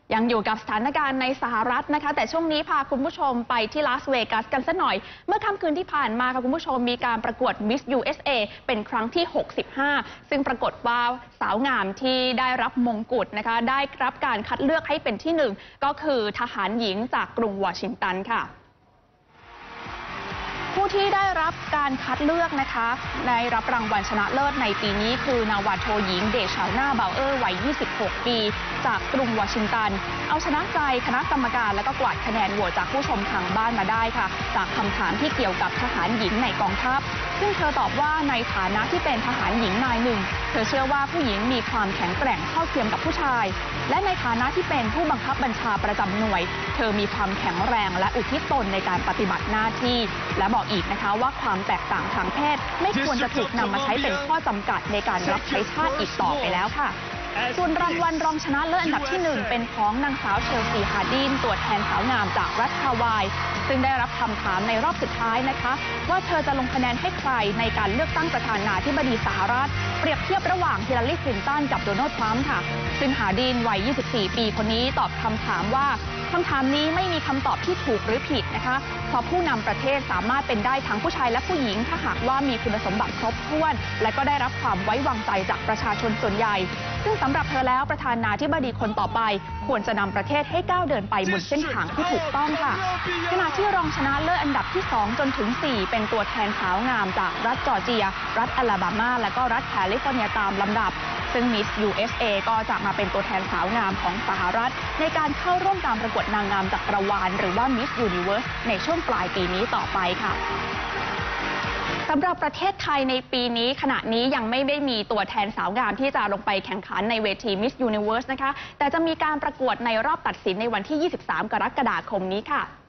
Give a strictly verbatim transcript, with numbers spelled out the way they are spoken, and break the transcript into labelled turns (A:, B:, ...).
A: ยังอยู่กับสถานการณ์ในสหรัฐนะคะแต่ช่วงนี้พาคุณผู้ชมไปที่ลาสเวกัสกันสักหน่อยเมื่อค่ำคืนที่ผ่านมาค่ะคุณผู้ชมมีการประกวด Miss ยู เอส เอ เป็นครั้งที่หกสิบห้าซึ่งปรากฏว่าสาวงามที่ได้รับมงกุฎนะคะได้รับการคัดเลือกให้เป็นที่หนึ่งก็คือทหารหญิงจากกรุงวอชิงตันค่ะผู้ที่ได้รับการคัดเลือกนะคะได้รับรางวัลชนะเลิศในปีนี้คือนาวาโทหญิงเดชาน่าเบลเออร์วัยยี่สิบหกปีจากกรุงวอชิงตันเอาชนะใจคณะกรรมการและก็กวาดคะแนนโหวตจากผู้ชมทางบ้านมาได้ค่ะจากคำถามที่เกี่ยวกับทหารหญิงในกองทัพซึ่งเธอตอบว่าในฐานะที่เป็นทหารหญิงนายหนึ่งเธอเชื่อว่าผู้หญิงมีความแข็งแกร่งเท่าเทียมกับผู้ชายและในฐานะที่เป็นผู้บังคับบัญชาประจำหน่วยเธอมีความแข็งแรงและอุทิศตนในการปฏิบัติหน้าที่และบอกอีกนะคะว่าความแตกต่างทางเพศไม่ควรจะถูกนำมาใช้เป็นข้อจำกัดในการรับใช้ชาติอีกต่อไปแล้วค่ะส่วนรางวัลรองชนะเลิศอันดับที่หนึ่งเป็นของนางสาวเชลซีฮาร์ดินตัวแทนสาวงามจากรัฐฮาวายซึ่งได้รับคำถามในรอบสุดท้ายนะคะว่าเธอจะลงคะแนนให้ใครในการเลือกตั้งประธานาธิบดีสหรัฐเปรียบเทียบระหว่างฮิลลารีคลินตันกับโดนัลด์ทรัมป์ค่ะซึ่งฮาร์ดินวัยยี่สิบสี่ปีคนนี้ตอบคำถามว่าคำถามนี้ไม่มีคำตอบที่ถูกหรือผิดนะคะเพราะผู้นำประเทศสามารถเป็นได้ทั้งผู้ชายและผู้หญิงถ้าหากว่ามีคุณสมบัติครบถ้วนและก็ได้รับความไว้วางใจจากประชาชนส่วนใหญ่ซึ่งสำหรับเธอแล้วประธานาธิบดีคนต่อไปควรจะนำประเทศให้ก้าวเดินไปบนเส้นทางที่ถูกต้องค่ะขณะที่รองชนะเลิศอันดับที่สองจนถึงสี่เป็นตัวแทนสาวงามจากรัฐจอร์เจียรัฐอลาบามาและก็รัฐแคลิฟอร์เนียตามลำดับซึ่ง Miss ยู เอส เอ ก็จะมาเป็นตัวแทนสาวงามของสหรัฐในการเข้าร่วมการประกวดนางงามจักรวาลหรือว่า Miss Universe ในช่วงปลายปีนี้ต่อไปค่ะสำหรับประเทศไทยในปีนี้ขณะนี้ยังไม่ได้มีตัวแทนสาวงามที่จะลงไปแข่งขันในเวที Miss Universe นะคะแต่จะมีการประกวดในรอบตัดสินในวันที่ยี่สิบสามกรกฎาคมนี้ค่ะ